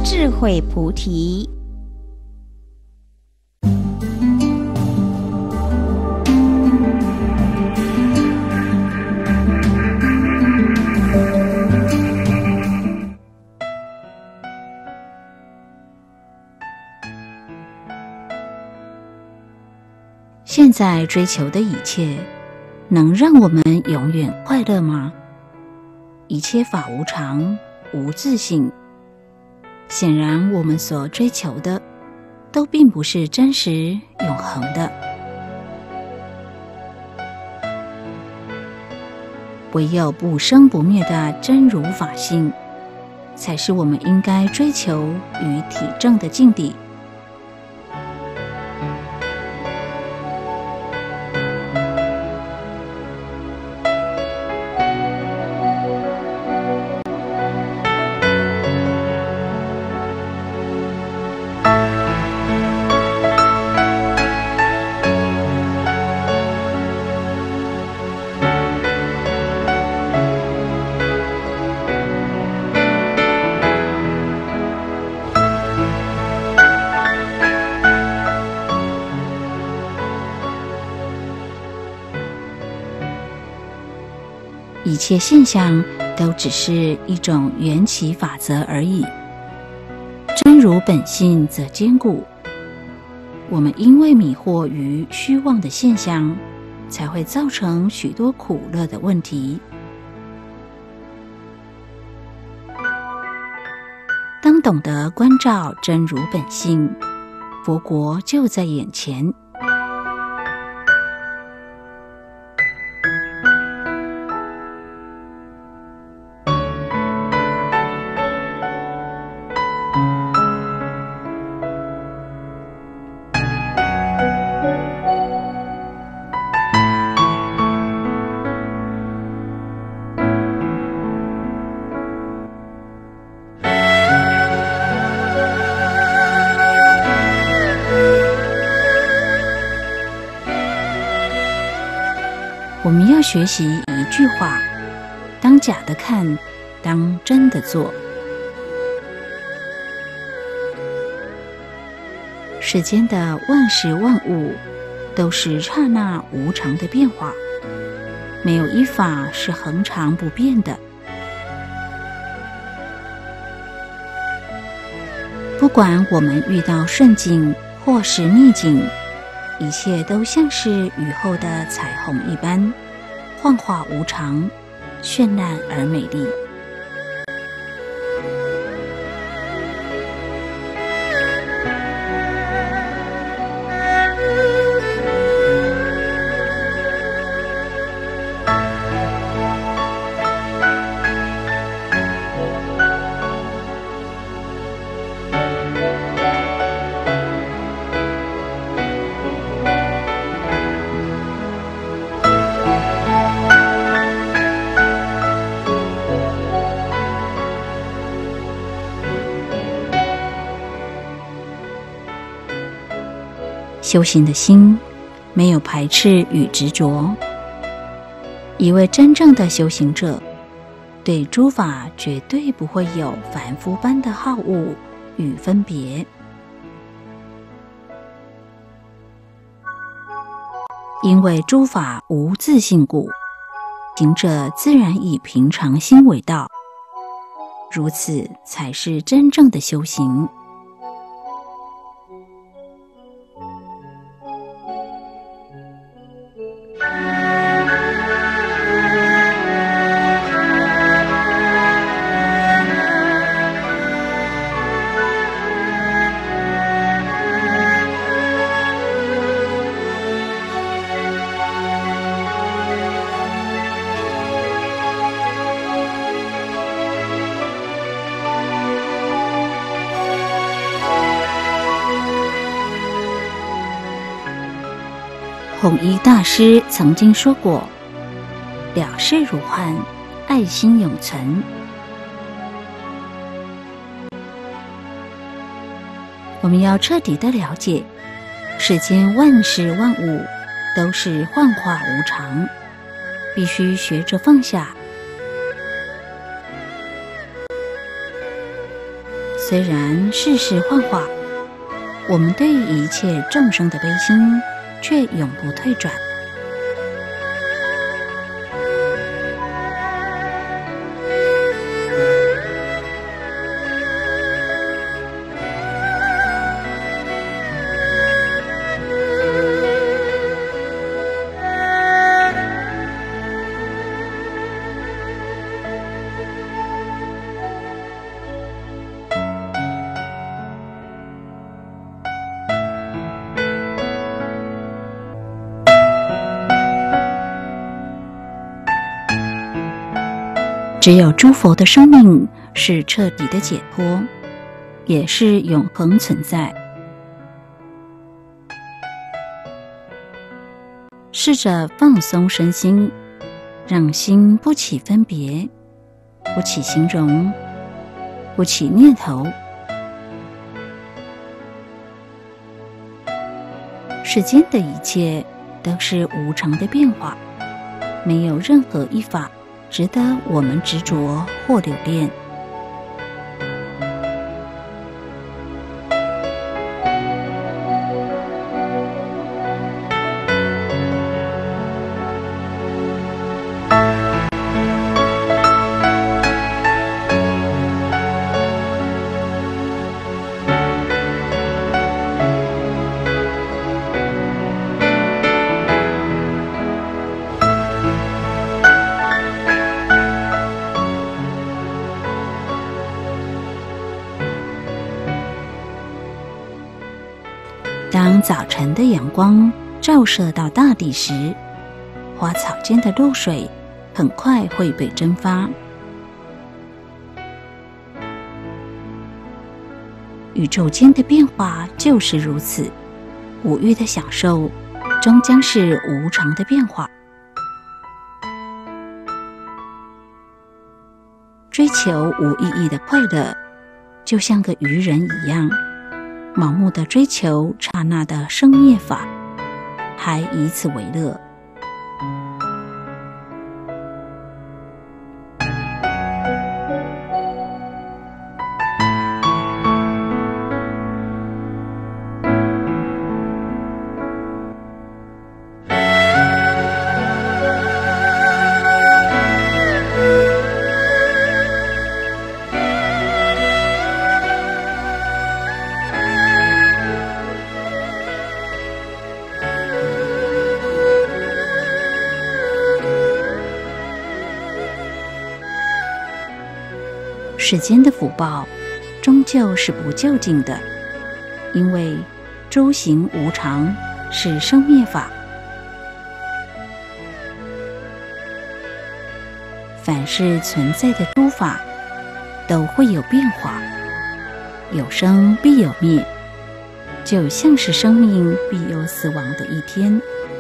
智慧菩提。 现在追求的一切，能让我们永远快乐吗？一切法无常，无自性。显然，我们所追求的，都并不是真实永恒的。唯有不生不灭的真如法性，才是我们应该追求与体证的境地。一切现象都只是一种缘起法则而已，真如本性则坚固。我们因为迷惑于虚妄的现象，才会造成许多苦乐的问题。当懂得关照真如本性，佛国就在眼前。我们要学习一句话：当假的看，当真的做。世间的万事万物都是刹那无常的变化，没有一法是恒常不变的。不管我们遇到顺境或是逆境，一切都像是雨后的彩虹一般，幻化无常，绚烂而美丽。修行的心没有排斥与执着，一位真正的修行者对诸法绝对不会有凡夫般的好恶与分别。因为诸法无自性故，行者自然以平常心为道，如此才是真正的修行。弘一大师曾经说过：了事如幻，爱心永存。我们要彻底的了解，世间万事万物都是幻化无常，必须学着放下。 虽然世事幻化，我们对一切众生的悲心却永不退转。只有诸佛的生命是彻底的解脱，也是永恒存在。试着放松身心，让心不起分别，不起形容，不起念头。世间的一切都是无常的变化，没有任何一法值得我们执着或留恋。当早晨的阳光照射到大地时，花草间的露水很快会被蒸发。宇宙间的变化就是如此，五欲的享受终将是无常的变化。追求无意义的快乐，就像个愚人一样，盲目的追求刹那的生灭法，还以此为乐。世间的福报终究是不究竟的，因为诸行无常是生灭法。凡是存在的诸法都会有变化，有生必有灭，就像是生命必有死亡的一天。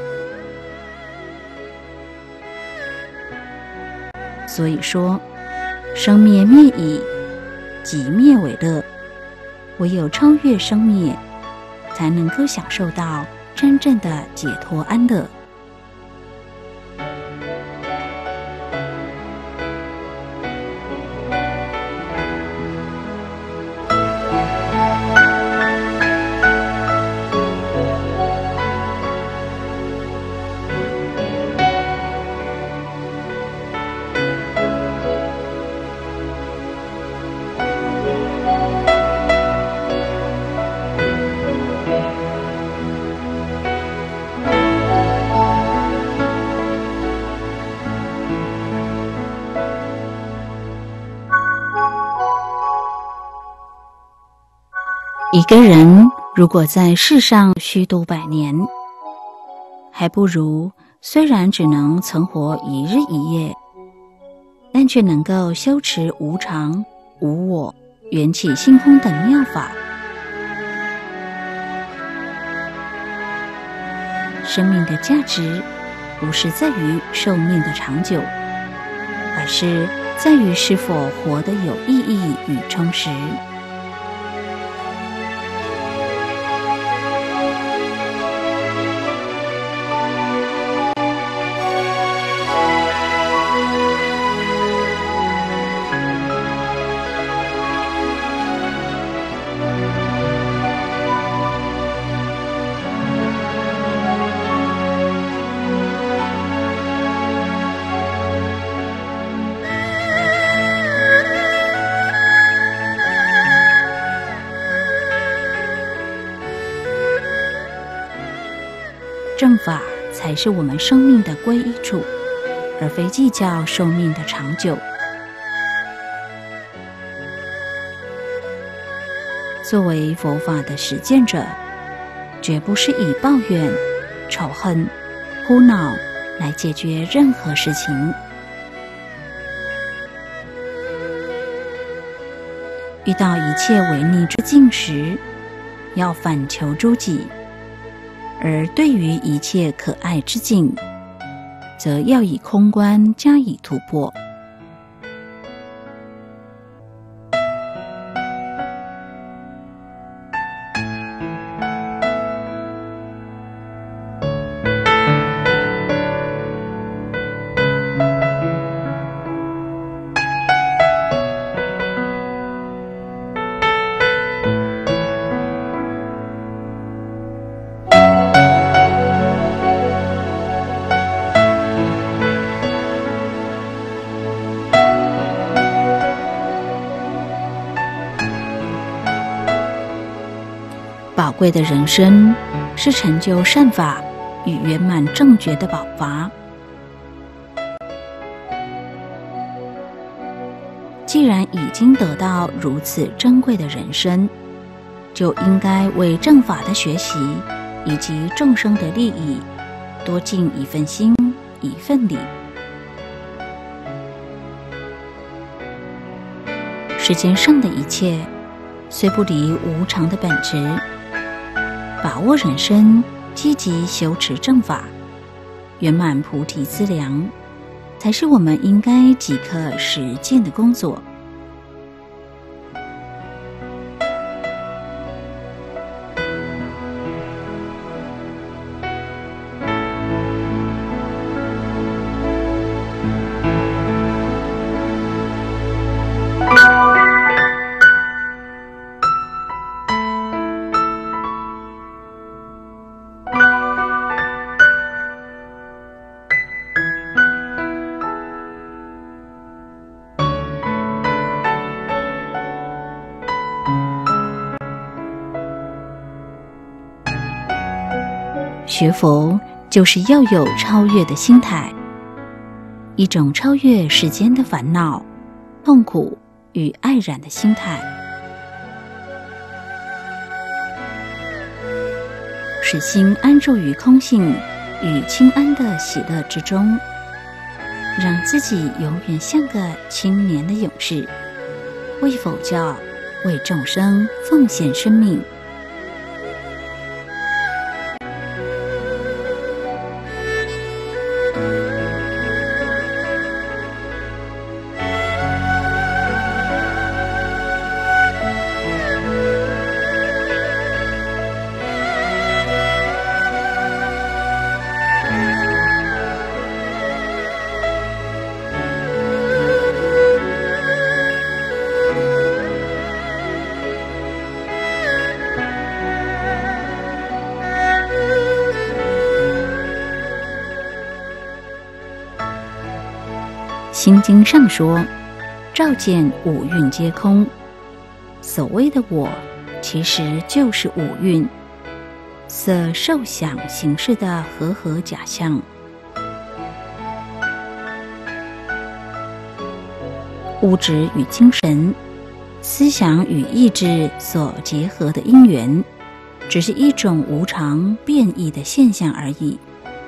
所以说生灭灭已，即灭为乐。唯有超越生灭，才能够享受到真正的解脱安乐。一个人如果在世上虚度100年，还不如虽然只能存活1日1夜，但却能够修持无常、无我、缘起性空等妙法。生命的价值不是在于寿命的长久，而是在于是否活得有意义与充实。 正法才是我们生命的归依处，而非计较寿命的长久。作为佛法的实践者，绝不是以抱怨、仇恨、哭闹来解决任何事情。遇到一切违逆之境时，要反求诸己；而对于一切可爱之境，则要以空观加以突破。宝贵的人生是成就善法与圆满正觉的宝筏。既然已经得到如此珍贵的人生，就应该为正法的学习以及众生的利益多尽一份心一份力。世间上的一切虽不离无常的本质，把握人生，积极修持正法，圆满菩提资粮，才是我们应该即刻实践的工作。学佛就是要有超越的心态，一种超越世间的烦恼、痛苦与爱染的心态，使心安住于空性与清安的喜乐之中，让自己永远像个青年的勇士，为佛教、为众生奉献生命。心经上说，照见五蕴皆空。所谓的我，其实就是五蕴，色受想行识的和合假象。物质与精神、思想与意志所结合的因缘，只是一种无常变异的现象而已。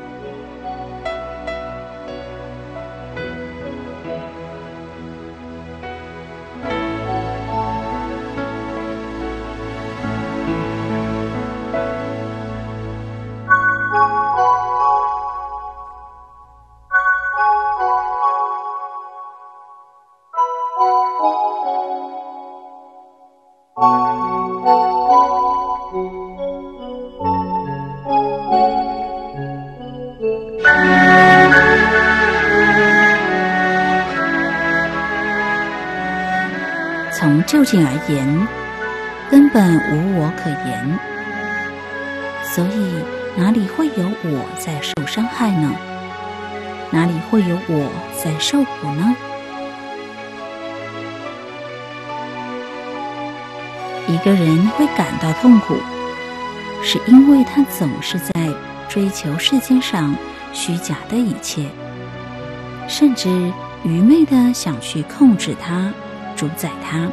从究竟而言，根本无我可言，所以哪里会有我在受伤害呢？哪里会有我在受苦呢？一个人会感到痛苦，是因为他总是在追求世间上虚假的一切，甚至愚昧地想去控制它、主宰它。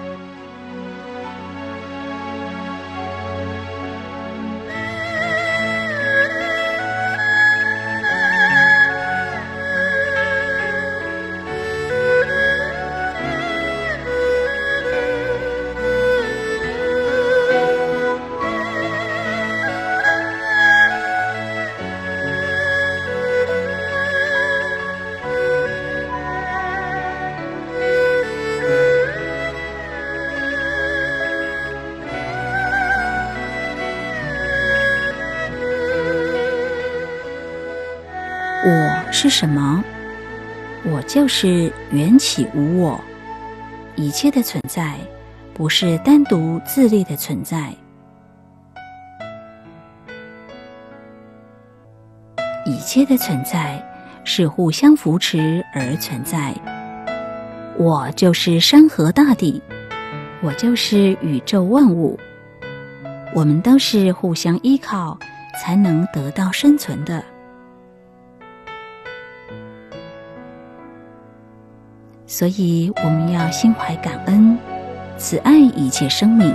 我是什么？我就是缘起无我，一切的存在不是单独自立的存在，一切的存在是互相扶持而存在。我就是山河大地，我就是宇宙万物，我们都是互相依靠才能得到生存的。所以我们要心怀感恩，慈爱一切生命。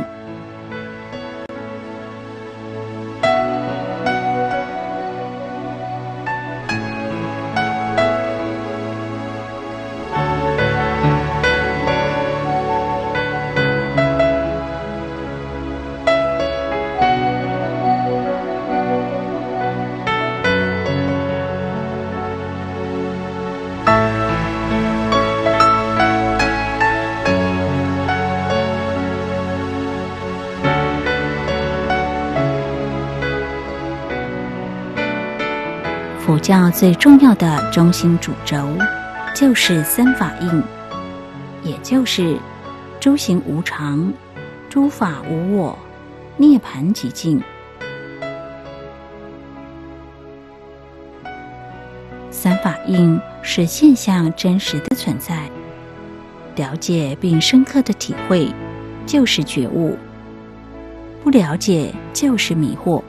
佛教最重要的中心主轴就是三法印，也就是诸行无常、诸法无我、涅槃寂静。三法印是现象真实的存在，了解并深刻的体会就是觉悟，不了解就是迷惑。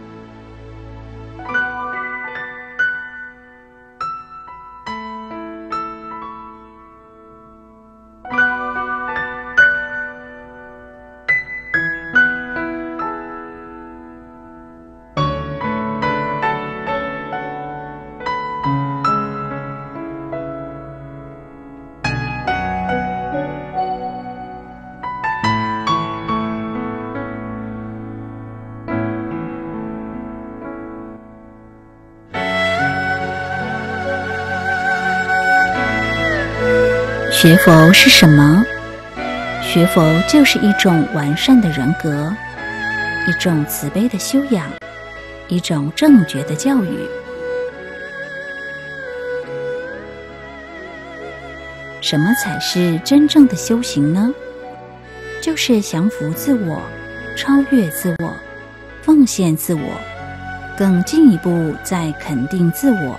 学佛是什么？学佛就是一种完善的人格，一种慈悲的修养，一种正觉的教育。什么才是真正的修行呢？就是降服自我，超越自我，奉献自我，更进一步再肯定自我。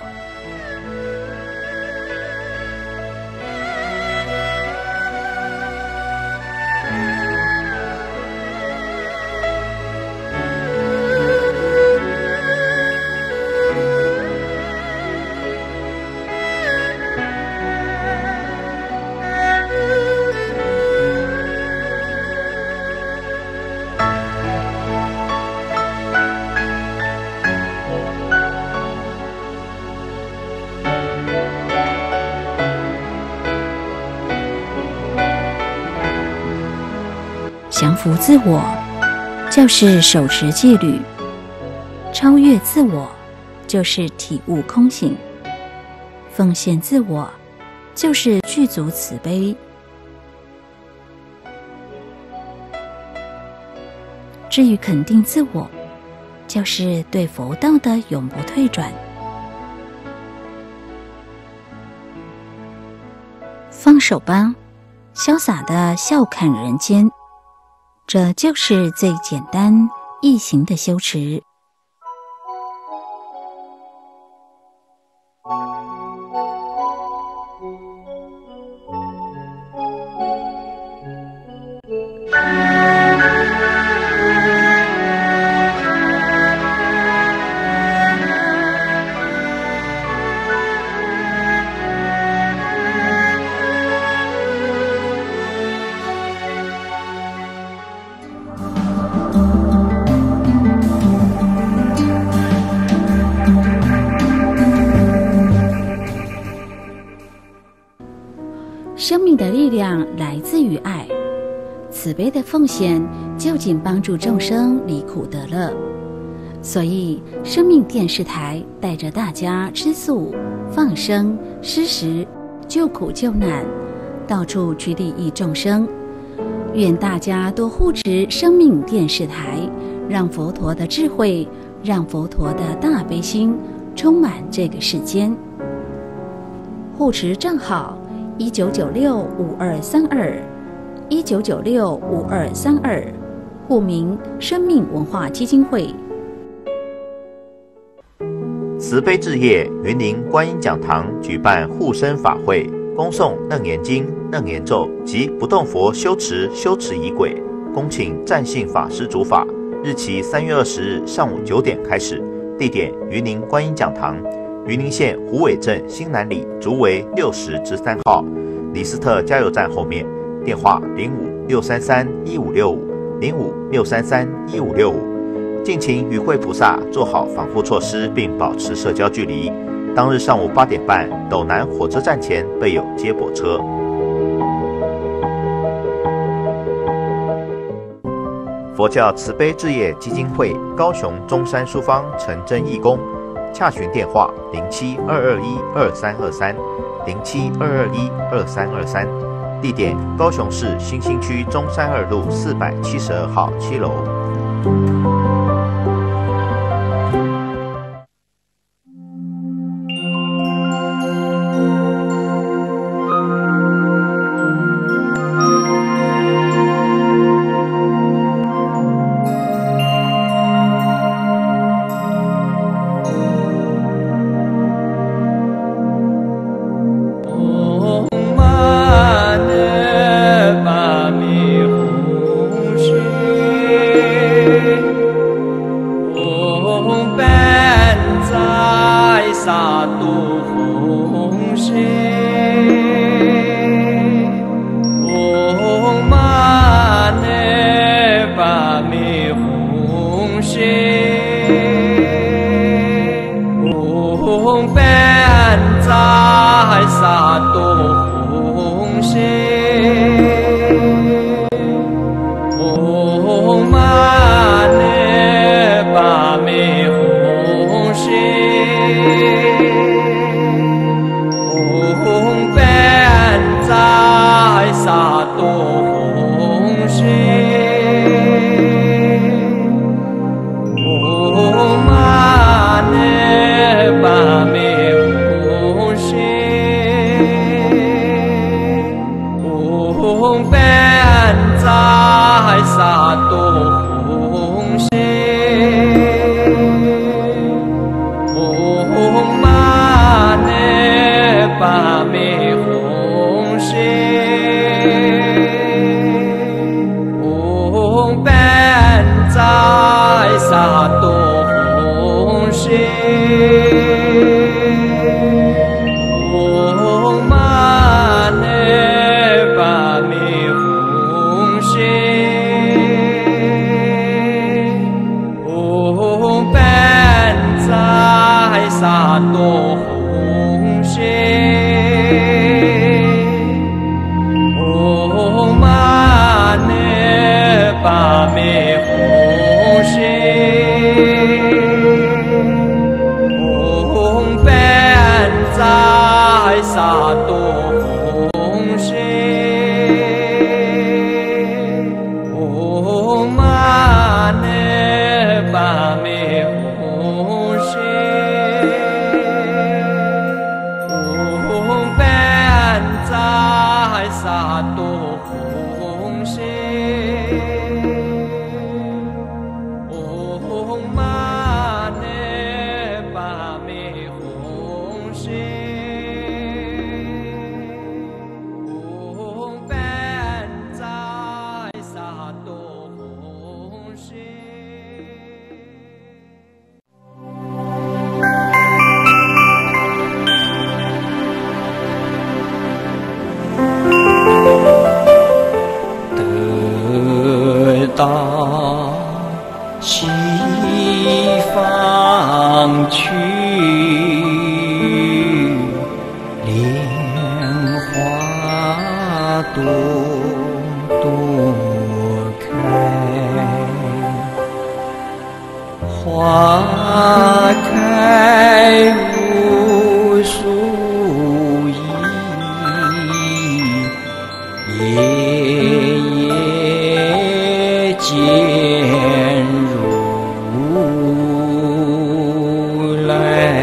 降服自我，就是手持戒律；超越自我，就是体悟空性；奉献自我，就是具足慈悲。至于肯定自我，就是对佛道的永不退转。放手吧，潇洒地笑看人间。这就是最简单易行的修持。 量来自于爱。慈悲的奉献就仅帮助众生离苦得乐。所以生命电视台带着大家吃素、放生、施食、救苦救难，到处去利益众生。愿大家多护持生命电视台，让佛陀的智慧，让佛陀的大悲心充满这个世间。护持账号19965232，19965232，户名生命文化基金会。 慈悲置业云林观音讲堂举办护生法会，恭诵楞严经、楞严咒及不动佛修持仪轨，恭请占信法师主法。日期3月20日上午9点开始，地点云林观音讲堂，云林县虎尾镇新南里竹围60-3号，李斯特加油站后面。电话05-633-1565，05-633-1565。敬请与会菩萨做好防护措施，并保持社交距离。当日上午8点半，斗南火车站前备有接驳车。佛教慈悲置业基金会高雄中山书坊陈真义工，洽询电话07-221-2323，07-221-2323，地点高雄市新兴区中山2路472号7楼。 莲花朵花开无数意，夜夜渐如来。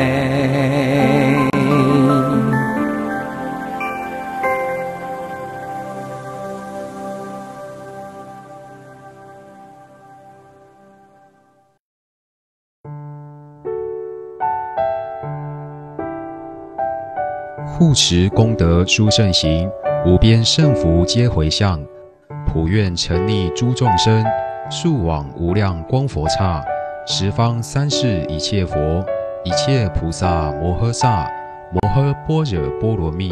护持功德殊胜行，无边胜福皆回向。普愿沉溺诸众生，速往无量光佛刹。十方三世一切佛，一切菩萨摩诃萨，摩诃般若波罗蜜。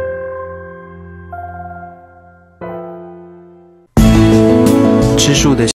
吃素的